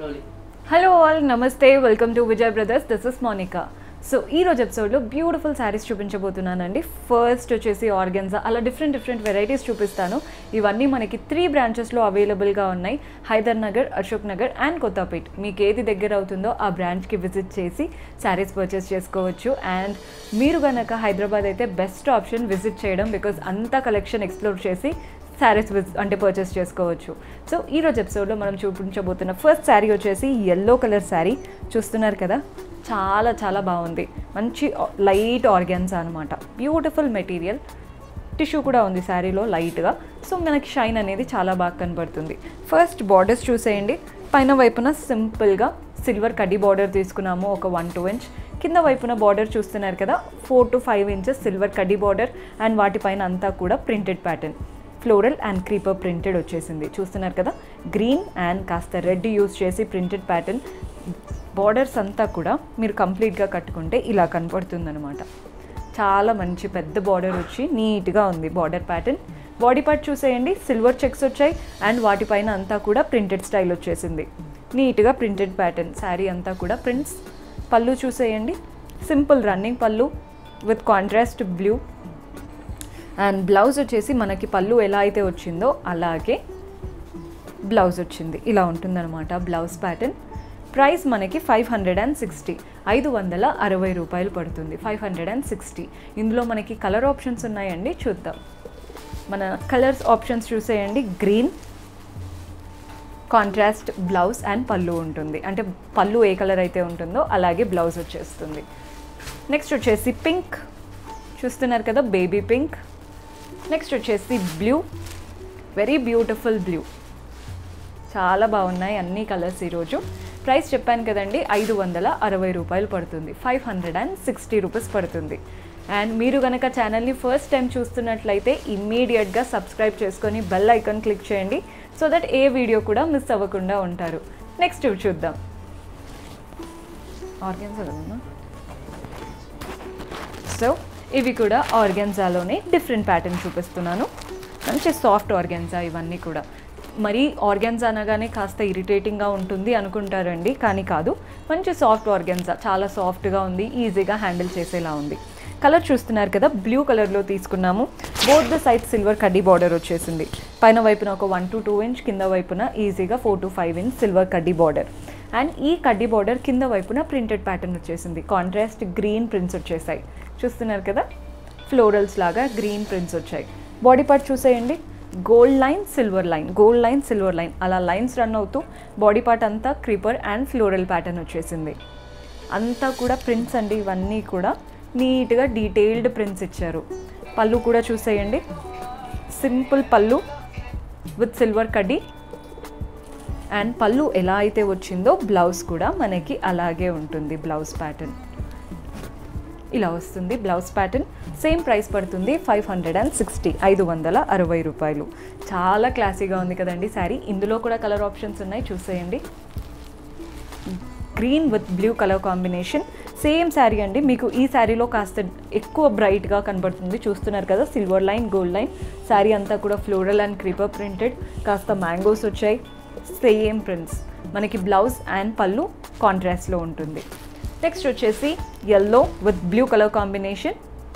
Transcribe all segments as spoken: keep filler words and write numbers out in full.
Hello all, namaste, welcome to Vijay Brothers. This is Monica. So ee roju episode lo beautiful sarees చూపించబోతున్నానండి. First వచ్చేసి organza, అలా different different varieties చూపిస్తాను. ఇవన్నీ మనకి three బ్రాంచెస్లో అవైలబుల్గా ఉన్నాయి. హైదర్నగర్, అశోక్ నగర్ అండ్ కొత్తపేట్. మీకు ఏది దగ్గర అవుతుందో ఆ బ్రాంచ్కి విజిట్ చేసి శారీస్ పర్చేస్ చేసుకోవచ్చు. అండ్ మీరు కనుక హైదరాబాద్ అయితే బెస్ట్ ఆప్షన్ విజిట్ చేయడం, బికాజ్ అంతా కలెక్షన్ ఎక్స్ప్లోర్ చేసి శారీస్ అంటే పర్చేస్ చేసుకోవచ్చు. సో ఈరోజు ఎపిసోడ్లో మనం చూపించబోతున్న ఫస్ట్ శారీ వచ్చేసి ఎల్లో కలర్ శారీ. చూస్తున్నారు కదా, చాలా చాలా బాగుంది. మంచి లైట్ ఆర్గాన్జా అనమాట. బ్యూటిఫుల్ మెటీరియల్, టిష్యూ కూడా ఉంది శారీలో లైట్గా. సో మనకి షైన్ అనేది చాలా బాగా కనబడుతుంది. ఫస్ట్ బార్డర్స్ చూసేయండి. పైన వైపున సింపుల్గా సిల్వర్ కడ్డీ బార్డర్ తీసుకున్నాము, ఒక వన్ టూ ఇంచ్. కింద వైపున బార్డర్ చూస్తున్నారు కదా, four to five inches silver కడ్డీ బార్డర్. అండ్ వాటిపైన అంతా కూడా printed pattern, floral and creeper printed వచ్చేసింది. చూస్తున్నారు కదా, గ్రీన్ అండ్ కాస్త రెడ్ యూజ్ చేసి ప్రింటెడ్ ప్యాటర్న్. బార్డర్స్ అంతా కూడా మీరు కంప్లీట్గా కట్టుకుంటే ఇలా కనపడుతుంది అనమాట. చాలా మంచి పెద్ద బార్డర్ వచ్చి నీట్గా ఉంది బార్డర్ ప్యాటర్న్. బాడీ పార్ట్ చూసేయండి, సిల్వర్ చెక్స్ వచ్చాయి అండ్ వాటిపైన అంతా కూడా ప్రింటెడ్ స్టైల్ వచ్చేసింది. నీట్గా ప్రింటెడ్ ప్యాటర్న్, శారీ అంతా కూడా ప్రింట్స్. పళ్ళు చూసేయండి, సింపుల్ రన్నింగ్ పళ్ళు with contrast blue. And blouse వచ్చేసి మనకి పళ్ళు ఎలా అయితే వచ్చిందో అలాగే బ్లౌజ్ వచ్చింది. ఇలా ఉంటుందన్నమాట బ్లౌజ్ ప్యాటర్న్. ప్రైస్ మనకి ఫైవ్ హండ్రెడ్ అండ్ సిక్స్టీ ఐదు వందల అరవై రూపాయలు పడుతుంది. ఫైవ్ హండ్రెడ్ అండ్ సిక్స్టీ ఇందులో మనకి కలర్ ఆప్షన్స్ ఉన్నాయండి, చూద్దాం. మన కలర్స్ ఆప్షన్స్ చూసేయండి. గ్రీన్ కాంట్రాస్ట్ బ్లౌజ్ అండ్ పళ్ళు ఉంటుంది, అంటే పళ్ళు ఏ కలర్ అయితే ఉంటుందో అలాగే బ్లౌజ్ వచ్చేస్తుంది. నెక్స్ట్ వచ్చేసి పింక్, చూస్తున్నారు కదా, బేబీ పింక్. నెక్స్ట్ వచ్చేసి బ్లూ, వెరీ బ్యూటిఫుల్ బ్లూ. చాలా బాగున్నాయి అన్ని కలర్స్ ఈరోజు. ప్రైస్ చెప్పాను కదండి, ఐదు వందల అరవై రూపాయలు పడుతుంది. Five hundred and sixty rupees పడుతుంది. అండ్ మీరు కనుక ఛానల్ని ఫస్ట్ టైం చూస్తున్నట్లయితే ఇమ్మీడియట్గా సబ్స్క్రైబ్ చేసుకొని బెల్ ఐకాన్ క్లిక్ చేయండి, సో దట్ ఏ వీడియో కూడా మిస్ అవ్వకుండా ఉంటారు. నెక్స్ట్ చూద్దాం. ఆర్గాన్జా కదమ్మా. సో ఇవి కూడా ఆర్గాన్జాలోనే డిఫరెంట్ ప్యాటర్న్ చూపిస్తున్నాను. మంచి సాఫ్ట్ ఆర్గాన్జా ఇవన్నీ కూడా. మరి ఆర్గాన్జా అనగానే కాస్త ఇరిటేటింగ్గా ఉంటుంది అనుకుంటారండి, కానీ కాదు. మంచి సాఫ్ట్ ఆర్గాన్జా, చాలా సాఫ్ట్గా ఉంది, ఈజీగా హ్యాండిల్ చేసేలా ఉంది. కలర్ చూస్తున్నారు కదా, బ్లూ కలర్లో తీసుకున్నాము. బోత్ ద సైడ్ సిల్వర్ కడ్డీ బార్డర్ వచ్చేసింది. పైన వైపున ఒక వన్ టు టూ ఇంచ్, కింద వైపున ఈజీగా four to five inch silver కడ్డీ బార్డర్. అండ్ ఈ కడ్డీ బార్డర్ కింద వైపున ప్రింటెడ్ ప్యాటర్న్ వచ్చేసింది. కాంట్రాస్ట్ గ్రీన్ ప్రింట్స్ వచ్చేసాయి. చూస్తున్నారు కదా, ఫ్లోరల్స్ లాగా గ్రీన్ ప్రింట్స్ వచ్చాయి. బాడీ పార్ట్ చూసేయండి, gold line silver line, gold line silver line, అలా లైన్స్ రన్ అవుతూ బాడీ పార్ట్ అంతా క్రీపర్ అండ్ ఫ్లోరల్ ప్యాటర్న్ వచ్చేసింది. అంతా కూడా ప్రింట్స్ అండి, ఇవన్నీ కూడా నీట్గా డీటెయిల్డ్ ప్రింట్స్ ఇచ్చారు. పళ్ళు కూడా చూసేయండి, సింపుల్ పళ్ళు విత్ సిల్వర్ కడ్డీ. అండ్ పళ్ళు ఎలా అయితే వచ్చిందో బ్లౌజ్ కూడా మనకి అలాగే ఉంటుంది. బ్లౌజ్ ప్యాటర్న్ ఇలా వస్తుంది. బ్లౌజ్ ప్యాటర్న్ సేమ్ ప్రైస్ పడుతుంది, ఫైవ్ హండ్రెడ్ అండ్ సిక్స్టీ ఐదు వందల అరవై రూపాయలు. చాలా క్లాసీగా ఉంది కదండి శారీ. ఇందులో కూడా కలర్ ఆప్షన్స్ ఉన్నాయి, చూసేయండి. Green with blue colour combination, same sari అండి. మీకు ఈ శారీలో కాస్త ఎక్కువ బ్రైట్గా కనబడుతుంది. చూస్తున్నారు కదా, silver line, gold line. Sari అంతా కూడా ఫ్లోరల్ అండ్ క్రీపర్ ప్రింటెడ్, కాస్త మ్యాంగోస్ వచ్చాయి. Same prints. మనకి బ్లౌజ్ అండ్ పళ్ళు కాంట్రాస్ట్లో ఉంటుంది. నెక్స్ట్ వచ్చేసి yellow with blue colour combination.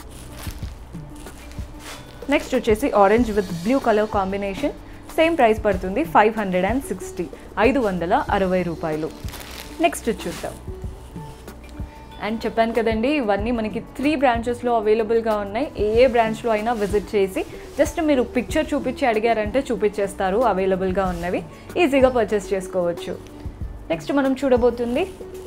Next వచ్చేసి orange with blue colour combination. Same price పడుతుంది, ఫైవ్ హండ్రెడ్ అండ్ సిక్స్టీ ఐదు వందల అరవై రూపాయలు. నెక్స్ట్ చూద్దాం. అండ్ చెప్పాను కదండి, ఇవన్నీ మనకి త్రీ బ్రాంచెస్లో అవైలబుల్గా ఉన్నాయి. ఏ బ్రాంచ్లో అయినా విజిట్ చేసి జస్ట్ మీరు పిక్చర్ చూపించి అడిగారంటే చూపించేస్తారు. అవైలబుల్గా ఉన్నవి ఈజీగా పర్చేస్ చేసుకోవచ్చు. నెక్స్ట్ మనం చూడబోతుంది,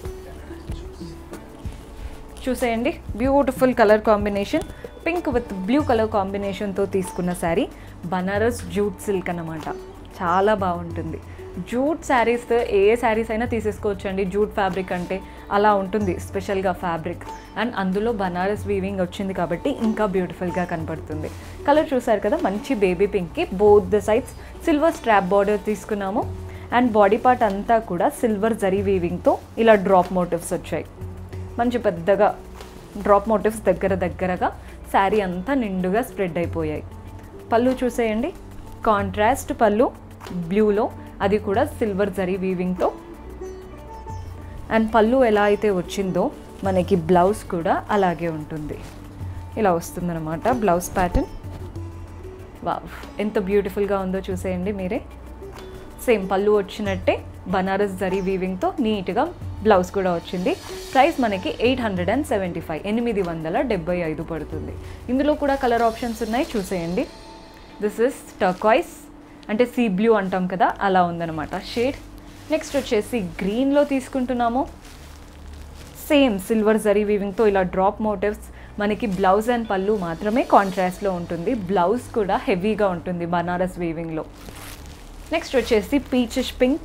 చూసేయండి, beautiful colour combination, pink with blue colour కాంబినేషన్తో తీసుకున్న శారీ. బనారస్ జూట్ సిల్క్ అన్నమాట. చాలా బాగుంటుంది. జూట్ శారీస్ ఏ శారీస్ అయినా తీసేసుకోవచ్చు అండి. జూట్ ఫ్యాబ్రిక్ అంటే అలా ఉంటుంది స్పెషల్గా ఫ్యాబ్రిక్. అండ్ అందులో బనారస్ వీవింగ్ వచ్చింది కాబట్టి ఇంకా బ్యూటిఫుల్గా కనపడుతుంది. కలర్ చూసారు కదా, మంచి బేబీ పింక్కి both the sides silver strap border తీసుకున్నాము. అండ్ బాడీ పార్ట్ అంతా కూడా సిల్వర్ జరీ వీవింగ్తో ఇలా డ్రాప్ మోటివ్స్ వచ్చాయి. మంచి పెద్దగా డ్రాప్ మోటివ్స్ దగ్గర దగ్గరగా శారీ అంతా నిండుగా స్ప్రెడ్ అయిపోయాయి. పళ్ళు చూసేయండి, కాంట్రాస్ట్ పళ్ళు బ్లూలో, అది కూడా సిల్వర్ జరీ వీవింగ్తో అండ్ పళ్ళు ఎలా అయితే వచ్చిందో మనకి బ్లౌజ్ కూడా అలాగే ఉంటుంది. ఇలా వస్తుందన్నమాట బ్లౌజ్ ప్యాటర్న్. వావ్, ఎంత బ్యూటిఫుల్గా ఉందో చూసేయండి మీరే. సేమ్ పళ్ళు వచ్చినట్టే బనారస్ జరీ వీవింగ్తో నీట్గా బ్లౌజ్ కూడా వచ్చింది. ప్రైస్ మనకి eight hundred and seventy five ఎనిమిది వందల డెబ్బై ఐదు పడుతుంది. ఇందులో కూడా కలర్ ఆప్షన్స్ ఉన్నాయి, చూసేయండి. దిస్ ఇస్ టర్క్వైస్, అంటే సీ బ్లూ అంటాం కదా, అలా ఉందన్నమాట షేడ్. నెక్స్ట్ వచ్చేసి గ్రీన్లో తీసుకుంటున్నాము. సేమ్ సిల్వర్ జరీ వీవింగ్తో ఇలా డ్రాప్ మోటివ్స్. మనకి బ్లౌజ్ అండ్ పళ్ళు మాత్రమే కాంట్రాస్ట్లో ఉంటుంది. బ్లౌజ్ కూడా హెవీగా ఉంటుంది బనారస్ వీవింగ్లో. నెక్స్ట్ వచ్చేసి పీచిష్ పింక్.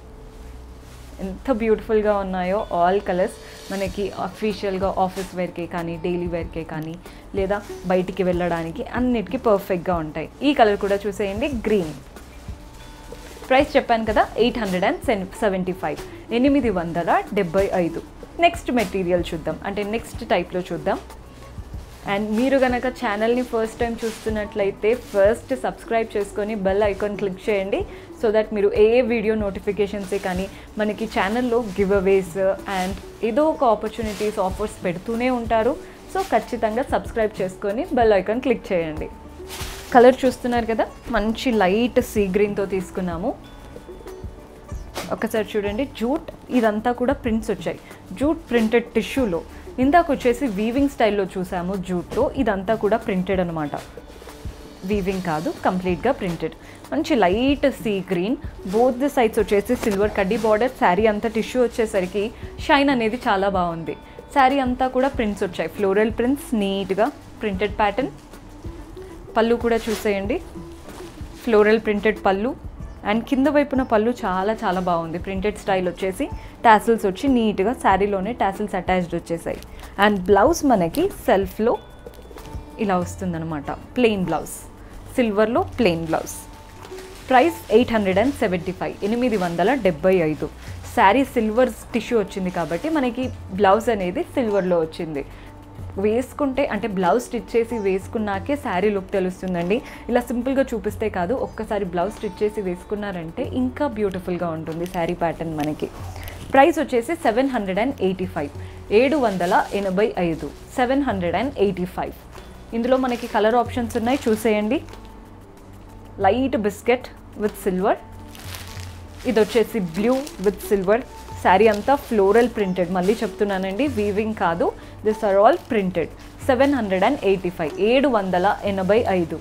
ఎంత బ్యూటిఫుల్గా ఉన్నాయో ఆల్ కలర్స్. మనకి అఫీషియల్గా ఆఫీస్ వేర్కే కానీ, డైలీ వేర్కే కానీ, లేదా బయటికి వెళ్ళడానికి అన్నిటికీ పర్ఫెక్ట్గా ఉంటాయి. ఈ కలర్ కూడా చూసేయండి, గ్రీన్. ప్రైస్ చెప్పాను కదా, eight hundred and seventy five ఎనిమిది వందల డెబ్బై ఐదు. నెక్స్ట్ మెటీరియల్ చూద్దాం, అంటే నెక్స్ట్ టైప్లో చూద్దాం. అండ్ మీరు కనుక ఛానల్ని ఫస్ట్ టైం చూస్తున్నట్లయితే ఫస్ట్ సబ్స్క్రైబ్ చేసుకొని బెల్ ఐకాన్ క్లిక్ చేయండి, సో దట్ మీరు ఏ వీడియో నోటిఫికేషన్సే కానీ మనకి ఛానల్లో గివ్ అవేస్ అండ్ ఏదో ఒక ఆపర్చునిటీస్ ఆఫర్స్ పెడుతూనే ఉంటారు. సో ఖచ్చితంగా సబ్స్క్రైబ్ చేసుకొని బెల్ ఐకాన్ క్లిక్ చేయండి. కలర్ చూస్తున్నారు కదా, మంచి లైట్ సీ గ్రీన్తో తీసుకున్నాము. ఒకసారి చూడండి, జూట్ ఇదంతా కూడా ప్రింట్స్ వచ్చాయి. జూట్ ప్రింటెడ్ టిష్యూలో. ఇందాక వచ్చేసి వీవింగ్ స్టైల్లో చూసాము జూట్తో, ఇదంతా కూడా ప్రింటెడ్ అనమాట. వీవింగ్ కాదు, కంప్లీట్గా ప్రింటెడ్. మంచి light sea green. Both the sides వచ్చేసి సిల్వర్ కడ్డీ బార్డర్. శారీ అంతా టిష్యూ వచ్చేసరికి షైన్ అనేది చాలా బాగుంది. శారీ అంతా కూడా ప్రింట్స్ వచ్చాయి, ఫ్లోరల్ ప్రింట్స్, నీట్గా ప్రింటెడ్ ప్యాటర్న్. పళ్ళు కూడా చూసేయండి, ఫ్లోరల్ ప్రింటెడ్ పళ్ళు. అండ్ కింద వైపున పళ్ళు చాలా చాలా బాగుంది. ప్రింటెడ్ స్టైల్ వచ్చేసి టాసిల్స్ వచ్చి నీట్గా శారీలోనే టాసిల్స్ అటాచ్డ్ వచ్చేసాయి. అండ్ బ్లౌజ్ మనకి సెల్ఫ్లో ఇలా వస్తుందన్నమాట, ప్లెయిన్ బ్లౌజ్, సిల్వర్లో plain blouse. Price eight hundred and seventy five ఎనిమిది వందల డెబ్బై ఐదు. శారీ సిల్వర్ టిష్యూ వచ్చింది కాబట్టి మనకి బ్లౌజ్ అనేది సిల్వర్లో వచ్చింది. వేసుకుంటే అంటే బ్లౌజ్ స్టిచ్ చేసి వేసుకున్నాకే శారీ లుక్ తెలుస్తుందండి. ఇలా సింపుల్గా చూపిస్తే కాదు, ఒక్కసారి బ్లౌజ్ స్టిచ్ చేసి వేసుకున్నారంటే ఇంకా బ్యూటిఫుల్గా ఉంటుంది శారీ ప్యాటర్న్ మనకి. ప్రైస్ వచ్చేసి seven hundred and eighty five ఏడు వందల ఎనభై ఐదు seven hundred and eighty five. ఇందులో మనకి కలర్ ఆప్షన్స్ ఉన్నాయి, చూసేయండి. లైట్ బిస్కెట్ విత్ సిల్వర్, ఇది వచ్చేసి బ్లూ విత్ సిల్వర్. శారీ అంతా ఫ్లోరల్ ప్రింటెడ్, మళ్ళీ చెప్తున్నానండి, వీవింగ్ కాదు, this are all printed. Seven hundred and eighty five ఏడు వందల ఎనభై ఐదు.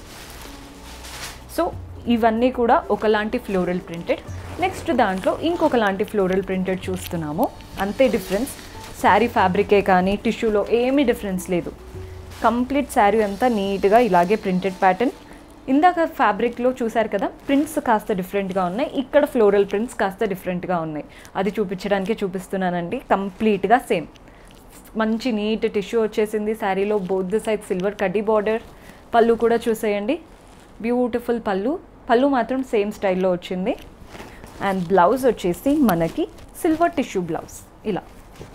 సో ఇవన్నీ కూడా ఒకలాంటి ఫ్లోరల్ ప్రింటెడ్. నెక్స్ట్ దాంట్లో ఇంకొకలాంటి ఫ్లోరల్ ప్రింటెడ్ చూస్తున్నాము, అంతే డిఫరెన్స్. శారీ ఫ్యాబ్రికే కానీ టిష్యూలో ఏమీ డిఫరెన్స్ లేదు. కంప్లీట్ శారీ అంతా నీట్గా ఇలాగే ప్రింటెడ్ ప్యాటర్న్. ఇందాక ఫ్యాబ్రిక్లో చూసారు కదా, ప్రింట్స్ కాస్త డిఫరెంట్గా ఉన్నాయి, ఇక్కడ ఫ్లోరల్ ప్రింట్స్ కాస్త డిఫరెంట్గా ఉన్నాయి. అది చూపించడానికి చూపిస్తున్నానండి. కంప్లీట్గా సేమ్, మంచి నీట్ టిష్యూ వచ్చేసింది శారీలో. బోత్ ది సైడ్ సిల్వర్ కడ్డీ బార్డర్. పళ్ళు కూడా చూసేయండి, బ్యూటిఫుల్ పళ్ళు. పళ్ళు మాత్రం సేమ్ స్టైల్లో వచ్చింది. అండ్ బ్లౌజ్ వచ్చేసి మనకి సిల్వర్ టిష్యూ బ్లౌజ్, ఇలా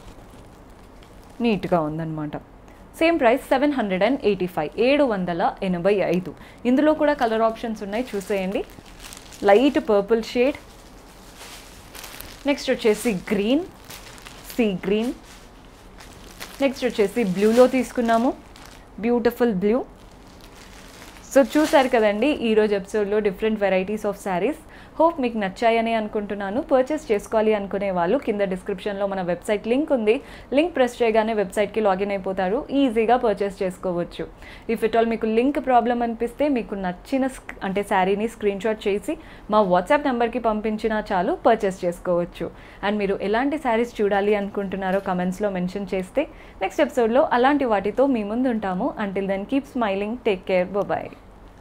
నీట్గా ఉందన్నమాట. Same price seven hundred and eighty five ఏడు వందల ఎనభై ఐదు. ఇందులో కూడా కలర్ ఆప్షన్స్ ఉన్నాయి, చూసేయండి. Light purple shade. నెక్స్ట్ వచ్చేసి గ్రీన్, సీ గ్రీన్. నెక్స్ట్ వచ్చేసి బ్లూలో తీసుకున్నాము, బ్యూటిఫుల్ బ్లూ. సో చూసారు కదండి ఈరోజు ఎపిసోడ్లో different varieties of saris. Hope మీకు నచ్చాయని అనుకుంటున్నాను. పర్చేస్ చేసుకోవాలి అనుకునే వాళ్ళు కింద డిస్క్రిప్షన్లో మన వెబ్సైట్ లింక్ ఉంది. లింక్ ప్రెస్ చేయగానే వెబ్సైట్కి లాగిన్ అయిపోతారు, ఈజీగా పర్చేస్ చేసుకోవచ్చు. ఇఫ్ ఇట్ ఆల్ మీకు లింక్ ప్రాబ్లం అనిపిస్తే మీకు నచ్చిన అంటే శారీని స్క్రీన్ షాట్ చేసి మా వాట్సాప్ నెంబర్కి పంపించినా చాలు, పర్చేస్ చేసుకోవచ్చు. అండ్ మీరు ఎలాంటి శారీస్ చూడాలి అనుకుంటున్నారో కమెంట్స్లో మెన్షన్ చేస్తే నెక్స్ట్ ఎపిసోడ్లో అలాంటి వాటితో మీ ముందు ఉంటాము. Until then keep smiling, take care, bye.